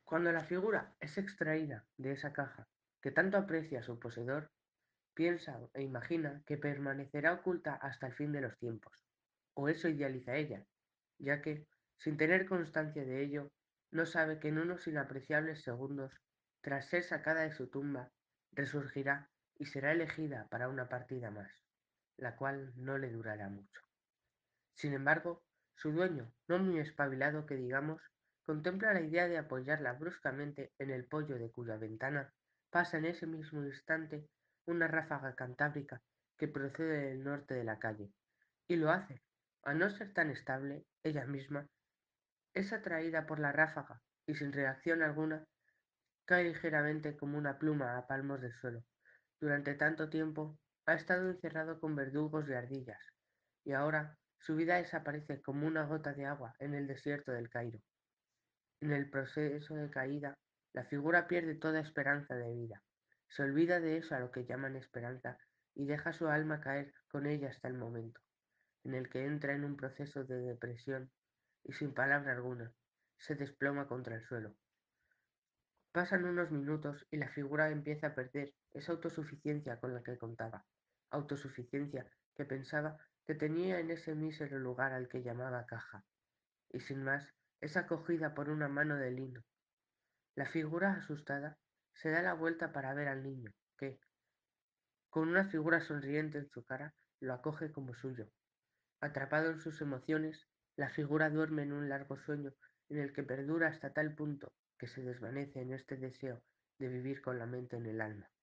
Cuando la figura es extraída de esa caja que tanto aprecia su poseedor, piensa e imagina que permanecerá oculta hasta el fin de los tiempos, o eso idealiza ella, ya que, sin tener constancia de ello, no sabe que en unos inapreciables segundos, tras ser sacada de su tumba, resurgirá y será elegida para una partida más, la cual no le durará mucho. Sin embargo, su dueño, no muy espabilado que digamos, contempla la idea de apoyarla bruscamente en el poyo de cuya ventana pasa en ese mismo instante una ráfaga cantábrica que procede del norte de la calle, y lo hace, a no ser tan estable, ella misma, es atraída por la ráfaga y sin reacción alguna cae ligeramente como una pluma a palmos del suelo. Durante tanto tiempo ha estado encerrado con verdugos y ardillas, y ahora su vida desaparece como una gota de agua en el desierto del Cairo. En el proceso de caída, la figura pierde toda esperanza de vida. Se olvida de eso a lo que llaman esperanza y deja su alma caer con ella hasta el momento, en el que entra en un proceso de depresión y sin palabra alguna, se desploma contra el suelo. Pasan unos minutos y la figura empieza a perder esa autosuficiencia con la que contaba, autosuficiencia que pensaba que tenía en ese mísero lugar al que llamaba caja, y sin más es acogida por una mano de lino. La figura asustada se da la vuelta para ver al niño, que, con una figura sonriente en su cara, lo acoge como suyo. Atrapado en sus emociones, la figura duerme en un largo sueño en el que perdura hasta tal punto que se desvanece en este deseo de vivir con la mente en el alma.